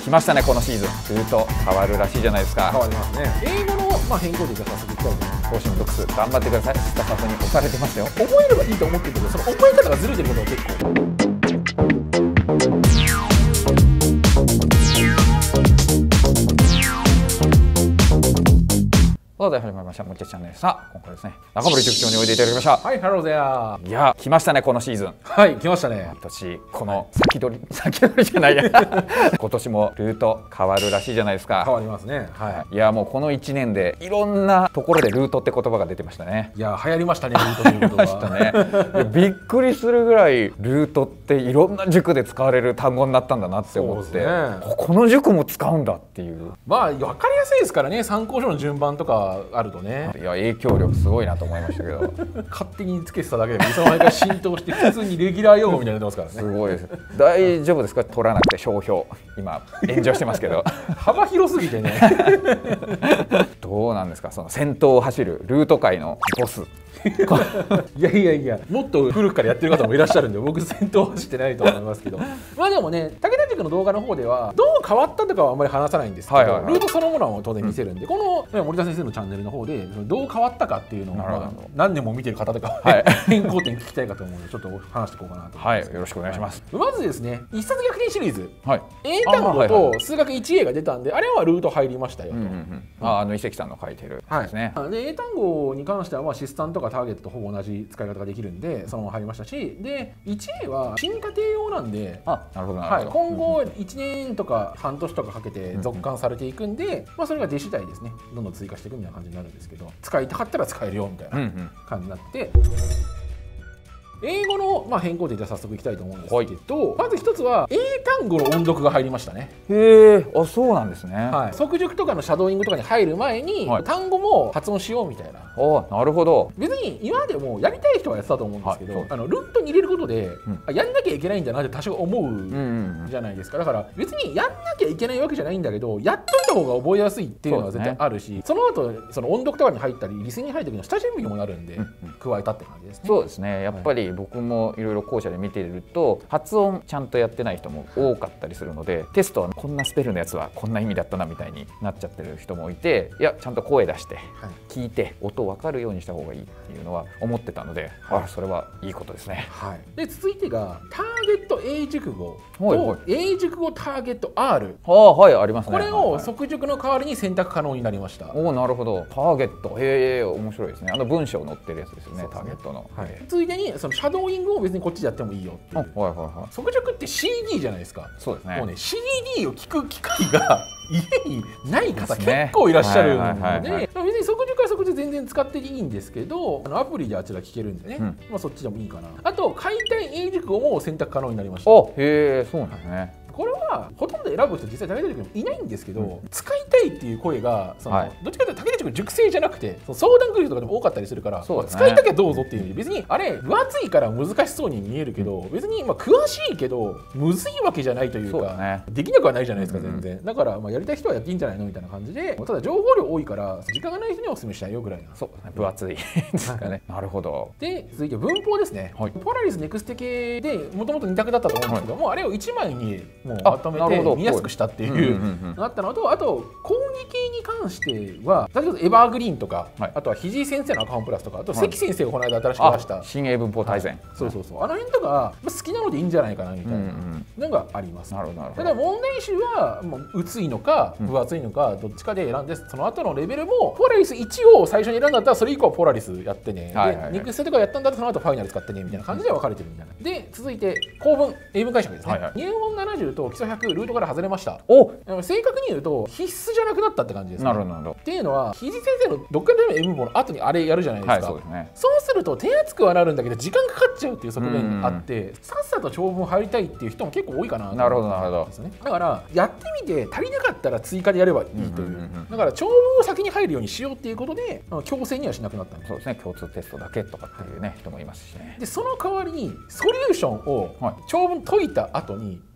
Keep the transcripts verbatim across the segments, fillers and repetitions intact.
来ましたね、このシーズン。ルート変わるらしいじゃないですか。 変わりますね。英語の、まあ、変更点じゃ早速いきたいと思います。 更新ドックス頑張ってください。スタッフに押されてますよ。 覚えればいいと思ってるけど、その覚え方がずれてることが結構。 さあ、始まりました。もっちゃチャンネル。さあ、今回ですね、中森塾長においでいただきました。 はい、ハローゼア。 いや、来ましたね、このシーズン。 はい、来ましたね。 今年、この先取り、先取りじゃないや。今年もルート変わるらしいじゃないですか。 変わりますね。はい。 いや、もうこのいちねんでいろんなところでルートって言葉が出てましたね。 いや、流行りましたね、ルートという言葉。 したね。いや、びっくりするぐらいルートっていろんな塾で使われる単語になったんだなって思って、ね、この塾も使うんだっていう。 まあ、分かりやすいですからね、参考書の順番とかあるとね。 いや、影響力すごいなと思いましたけど勝手につけてただけでいつの間にか浸透して普通にレギュラー用語みたいになってますからね。 すごいです。大丈夫ですか、取らなくて商標今炎上してますけど幅広すぎてねどうなんですか、その先頭を走るルート界のボスいやいやいや、もっと古くからやってる方もいらっしゃるんで僕先頭走ってないと思いますけどまあでもね、武田塾の動画の方ではどう変わったとかはあんまり話さないんですけど、はいはいはい、ルートそのものは当然見せるんで、うん、この森田先生のチャンネルの方でどう変わったかっていうのを、まあ、何年も見てる方とかは、はい、変更点聞きたいかと思うのでちょっと話していこうかなと思います。 はい、よろしくお願いします。 はい、まずですね、一冊逆転シリーズ、はい、英単語と数学 いちエー が出たんで、あれはルート入りましたよと。 あの伊関さんの書いてるですね。 はい、で英単語に関してはまあシスタンとかターゲットとほぼ同じ使い方ができるんでそのまま入りましたし、で いちエー は進化程用なんで、 あ、なるほどなるほど、 はい、今後いちねんとか半年とかかけて続刊されていくんで、うんうん、まあ、それが出次第ですねどんどん追加していくみたいな感じになるんですけど、使いたかったら使えるよみたいな感じになって、うんうん、英語のまあ変更点じゃ早速いきたいと思うんですけど、はい、まず一つは英単語の音読が入りましたね。 へえ、あ、そうなんですね。 はい、即塾とかのシャドーイングとかに入る前に、はい、単語も発音しようみたいな。 あ、なるほど。 別に今までもやりたい人はやってたと思うんですけど、はい、あのルートに入れることで、うん、やんなきゃいけないんだなって多少思うじゃないですか。だから別にやんなきゃいけないわけじゃないんだけど、やっといた方が覚えやすいっていうのは絶対あるし、そ, ね、その後その音読とかに入ったりリスニングに入った時の下準備にもなるんで、うんうん、加えたって感じですね。 そうですね。やっぱり僕もいろいろ校舎で見ていると発音ちゃんとやってない人も多かったりするので、テストはこんなスペルのやつはこんな意味だったなみたいになっちゃってる人もいて、いやちゃんと声出して聞いて音分かるようにした方がいいっていうのは思ってたので、はい、あ、それはいいことですね。 はい、で続いてがターゲット英熟語と英熟語ターゲット アール、 ああ、はい、ありますね。 これを即塾の代わりに選択可能になりました。 おお、なるほど。ターゲット、へえ、面白いですね。あの文章載ってるやつですよね、ターゲットの。 はい、ついでにそのシャドーイングを別にこっちでやってもいいよっていう。はいはいはい、即塾って シーディー じゃないですか。そうですね。もうね シーディー を聞く機会が家にない方結構いらっしゃるので、別に即塾は即塾全然使っていいんですけど、あのアプリであちら聞けるんでね、うん、まあそっちでもいいかな。あと解体英熟語も選択可能になりました。 お、へえ、そうなんですね。 これはほとんど選ぶ人実際武田塾にもいないんですけど、うん、使いたいっていう声がその、はい、どっちかというと武田塾塾生じゃなくてその相談来る人とかでも多かったりするから、ね、使いたきゃどうぞっていう、別にあれ分厚いから難しそうに見えるけど、別にまあ詳しいけどむずいわけじゃないというか、ね、できなくはないじゃないですか全然、うん、だからまあやりたい人はやっていいんじゃないのみたいな感じで、ただ情報量多いから時間がない人にはお勧めしたいよぐらいな。 そうですね、分厚いですかね。なるほど。 で続いて文法ですね。はい、ポラリスネクステ系でもともとに択だったと思うんですけども、はい、あれをいちまいにもうまとめて見やすくしたっていうのがあったのと、あと講義系に関しては先ほどエバーグリーンとか、はい、あとは肘井先生の赤本プラスとか、あと関先生がこの間新しく出した新英文法大全、 はい、そうそうそう、あの辺とか好きなのでいいんじゃないかなみたいなのがあります。なるほどなるほど。ただ問題集はもう薄いのか分厚いのかどっちかで選んで、その後のレベルもポラリスいちを最初に選んだったらそれ以降はポラリスやってね、でネクストとかやったんだったらその後ファイナル使ってねみたいな感じで分かれてるみたいな。で続いて構文英文解釈ですね。はいはい、入門ななじゅうと基礎ひゃくルートから外れました。お、正確に言うと必須じゃなくなったって感じですね。なるほど。っていうのは肘先生のどっかでの英文法の後にあれやるじゃないですか。はい、そうですね。そうすると手厚くはなるんだけど時間かかっちゃうっていう側面があって、さっさと長文入りたいっていう人も結構多いかなと思うんですね。だからやってみて足りなかったら追加でやればいいという、だから長文を先に入るようにしようっていうことで強制にはしなくなったんです。そうですね。共通テストだけとかっていうね、人もいますしね。でその代わりにソリューションを長文解いた後に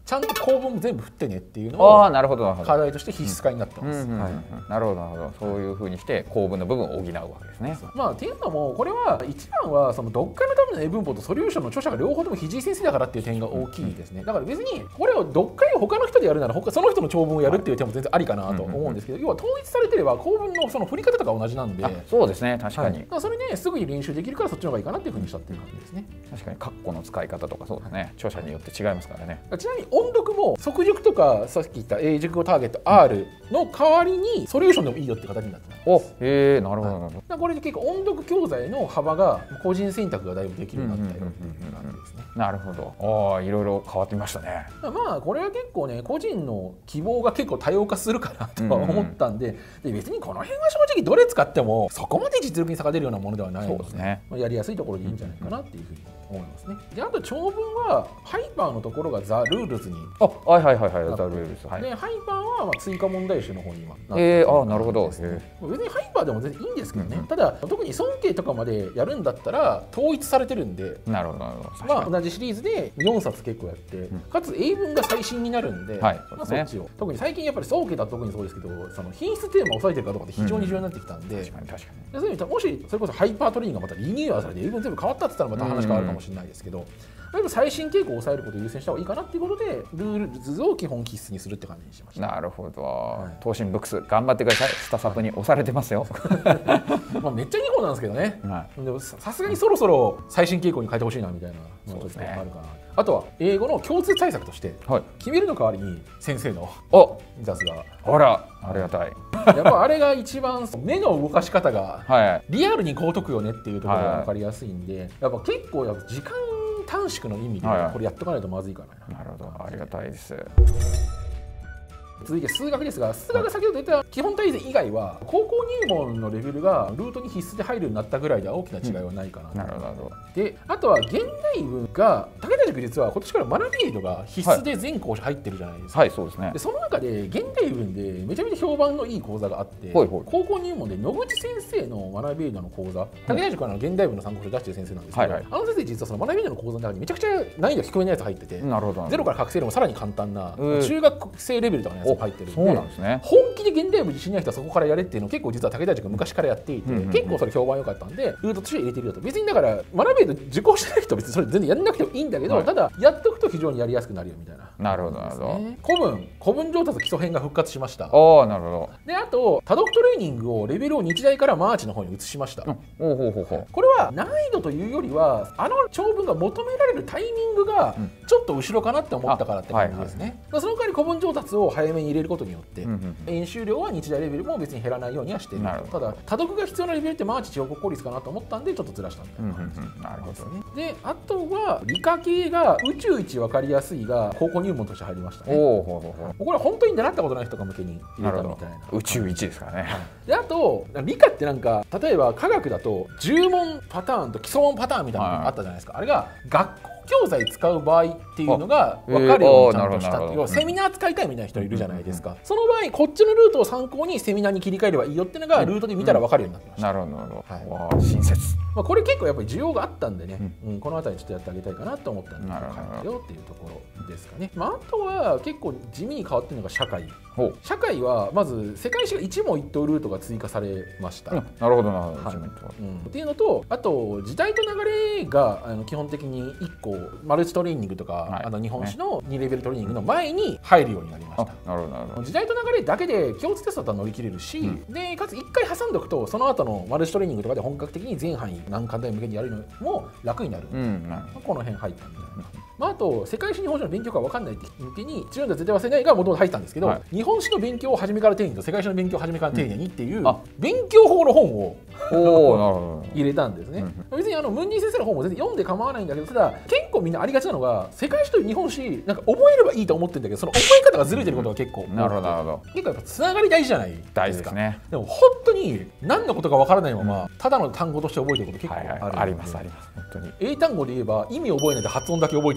ちゃんと構文も全部振ってねっていうのをああなるほど課題として必須化になってます。 なるほどなるほど、そういうふうにして構文の部分を補うわけですね。 まあっていうのもこれは一番はその読解のための英文法とソリューションの著者が両方とも肘井先生だからっていう点が大きいですね。だから別にこれを読解を他の人でやるなら他その人の長文をやるっていう点も全然ありかなと思うんですけど、要は統一されてれば構文のその振り方とか同じなんで、 そうですね確かに、 はい、それですぐに練習できるからそっちの方がいいかなっていうふうにしたっていう感じですね。 確かに括弧の使い方とかそうだね、著者によって違いますからね。 ちなみに音読も即熟とかさっき言った英熟語ターゲット R の代わりにソリューションでもいいよって形になってます。 おへえなるほどなるほど。これで結構音読教材の幅が個人選択がだいぶできるようになったよっていう感じですね。 なるほど。ああいろいろ変わってきましたね。 まあこれは結構ね個人の希望が結構多様化するかなとは思ったんで、うんうん、で別にこの辺は正直どれ使ってもそこまで実力に差が出るようなものではないので、ね、やりやすいところでいいんじゃないかなっていうふうに思いますね。であと長文はハイパーのところがザ・ルールズにあはいはいはいはいザ・ルールズ、はい、 でハイパーはまあ追加問題集の方に今なってます、 えー、あなるほど。 別にハイパーでも全然いいんですけどね、うんうん、ただ特に尊敬とかまでやるんだったら統一されてるんで、 なるほどなるほど、 まあ同じシリーズでよんさつ結構やって、うん、かつ英文が最新になるんで、はい、まあそっちを特に最近やっぱり尊敬だと特にそうですけど、その品質テーマを抑えてるかどうかって非常に重要になってきたんで、うん、確かに確かに。そういう意味でもしそれこそハイパートレインがまたリニューアルされて英文全部変わったって言ったらまた話変わるかもしれないですけど、例えば最新傾向を抑えることを優先した方がいいかなっていうことでルール図を基本必須にするって感じにしました。 なるほど、はい、東進ブックス頑張ってください。スタサプに押されてますよまあめっちゃいい方なんですけどね、はい、でもさすがにそろそろ最新傾向に変えてほしいなみたいなのがちょっとあるかな、ね、あとは英語の共通対策として、はい、決めるの代わりに先生の雑があらありがたいやっぱあれが一番目の動かし方がリアルにこう解くよねっていうところが分かりやすいんで、やっぱ結構やっぱ時間短縮の意味でこれやっとかないとまずいかな。 なるほど、ありがたいです。 続いて数学ですが、数学が先ほど言った基本体制以外は高校入門のレベルがルートに必須で入るようになったぐらいでは大きな違いはないかなと、うん、なるほど。であとは現代文が武田塾実は今年から学びエイドが必須で全講師入ってるじゃないですか。 はい、はい、そうですね。 でその中で現代文でめちゃめちゃ評判のいい講座があって、はいはい、高校入門で野口先生の学びエイドの講座、武田塾からの現代文の参考書を出してる先生なんですけど、はいはい、あの先生実はその学びエイドの講座の中にめちゃくちゃ難易度低めのやつ入ってて、なるほどゼロから覚醒でもさらに簡単な中学生レベルとかのやつが入ってるんで、ね、本気で現代文自信ない人はそこからやれっていうのを結構実は武田塾昔からやっていて、うんうんうん、結構それ評判良かったんでルートとして入れてるよと。別にだから学べると受講してない人は別にそれ全然やんなくてもいいんだけど、はい、ただやっとくと非常にやりやすくなるよみたいな。 なるほどなるほど。 古文古文上達基礎編が復活しました。 ああなるほど。 であと多読トレーニングをレベルを日大からマーチの方に移しました。うん、ほうほうほうほう。これは難易度というよりはあの長文が求められるタイミングがちょっと後ろかなって思ったからって感じですね。はいはい、その代わり古文上達を早めに入れることによって、うんうん、演習量は日大レベルも別に減らないようにはしている。ただ多読が必要なレベルってマーチ地方国公立かなと思ったんでちょっとずらしたみたいな感じですね。なるほどね。であとは理科系が宇宙一分かりやすいが高校入門として入りましたね。おほほほ。これは本当に習ったことない人が向けに入れたみたいな。 宇宙一ですからね。 であと理科ってなんか例えば科学だとじゅう問パターンと基礎問パターンみたいなのがあったじゃないですか。あれが学校教材使う場合っていうのが分かるようにちゃんとしたっていうセミナー使いたいみたいな人いるじゃないですか、うんうんうん、その場合こっちのルートを参考にセミナーに切り替えればいいよっていうのがルートで見たら分かるようになってました、うんうん、なるほどなるほど、はい、わ親切、まあ、これ結構やっぱり需要があったんでね、うんうん、この辺りちょっとやってあげたいかなと思ったんで書いたよっていうところですかね、まあ、あとは結構地味に変わってるのが社会。社会はまず世界史が一問一答ルートが追加されました、うん、なるほどなるほど、はいうん、っていうのとあと時代と流れがあの基本的にいっこマルチトレーニングとか、はい、あの日本史のにレベルトレーニングの前に入るようになりました。なるほどなるほど。時代と流れだけで共通テストだったら乗り切れるし、うん、でかついっかい挟んでおくとその後のマルチトレーニングとかで本格的に全範囲何課題向けにやるのも楽になる、うん、なるほど。この辺入ったみたいな、まあ、あと世界史日本史の勉強が分かんないって向けに中央で絶対忘れないが元々入ったんですけど、はい、日本史の勉強を初めから丁寧にと世界史の勉強を初めから丁寧にっていう、うん、勉強法の本を入れたんですね、うん、別にあのムンニー先生の本も全然読んで構わないんだけど、ただ結構みんなありがちなのが世界史と日本史なんか覚えればいいと思ってるんだけどその覚え方がずれてることが結構、うん、なるほどなるほど。結構やっぱつながり大事じゃないですか。大事ですね。でも本当に何のことか分からないまま、うん、ただの単語として覚えてること結構ある、はいはい、ありますあります。本当に英単語で言えば意味覚えないで発音だけ覚えてる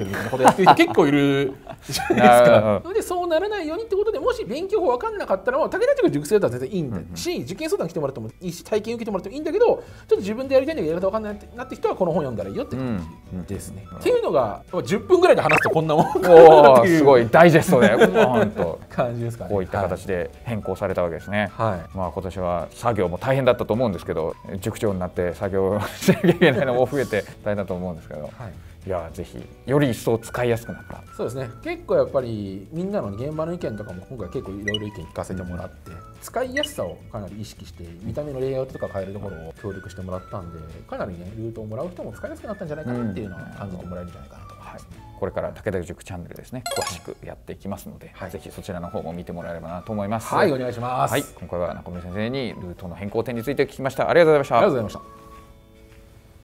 みたいなことやってる人結構いるじゃないですか。それでそうならないようにってことで、もし勉強法分かんなかったら武田塾塾生だったら全然いいんだし、うんうん、受験相談来てもらってもいいし、体験受けてもらってもいいんだけど、ちょっと自分でやりたいんだけどやり方分かんないなって人はこの本読んだらいいよって感じですね、うんうん、っていうのがじゅっぷんぐらいで話すとこんなもんかなっていう、 すごいダイジェストで本当感じですかね。 こういった形で変更されたわけですね、 はい、 まあ今年は作業も大変だったと思うんですけど、塾長になって作業しなきゃいけないのも増えて大変だと思うんですけど、はい、いやぜひより一層使いやすくなった。 そうですね、結構やっぱりみんなの現場の意見とかも今回結構いろいろ意見聞かせてもらって、使いやすさをかなり意識して見た目のレイアウトとか変えるところを協力してもらったんで、かなりねルートをもらう人も使いやすくなったんじゃないかなっていうのは感じてもらえるんじゃないかなと思います、ね。はい、これから武田塾チャンネルですね、詳しくやっていきますので、はい、ぜひそちらの方も見てもらえればなと思います。 はい、お願いします。 はい、今回は中村先生にルートの変更点について聞きました。ありがとうございました。 ありがとうございました。